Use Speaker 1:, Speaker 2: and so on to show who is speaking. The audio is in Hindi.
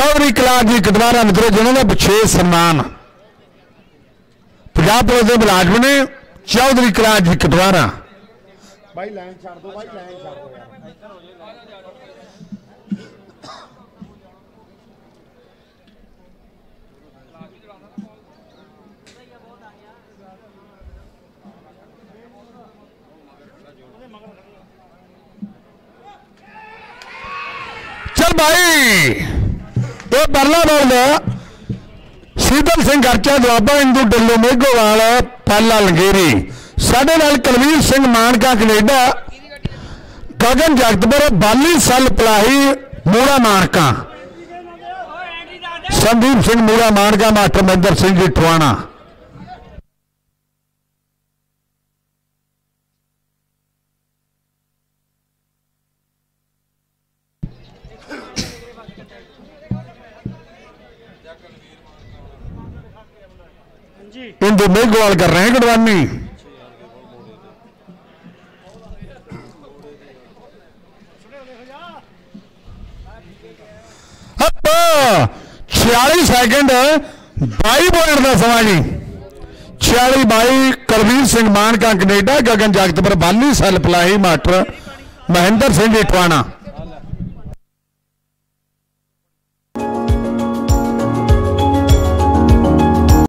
Speaker 1: चौधरी कलाक जी कटवारा मित्रों जिन्होंने विशेष सम्मान पंजाब पुलिस के मुलाजम ने चौधरी कलाक जी कटवारा।
Speaker 2: भाई लाइन छाड़ दो, भाई लाइन छाड़ दो यार।
Speaker 1: चल भाई ये बरला बोल शीतल सिंह खर्चा दुआबा इंदू ढिल्लो मेघोवाल पाला लंगेरी साडे नाल कुलवीर सिंह मानका कनेडा गगन जगतपुर बाली सल पलाही मूड़ा मानका संदीप सिंह मूड़ा मानका मास्टर महेंद्र सिंह जी टवाणा। इंदू मेघवाल कर रहे हैं गढ़वानी। अब 46 सेकंड 22 पॉइंट का समा जी 46-22 कुलवीर सिंह मानका कनेडा गगन जगतपुर बाली सल पलाही मास्टर महेंद्र सिंह जी टवाणा।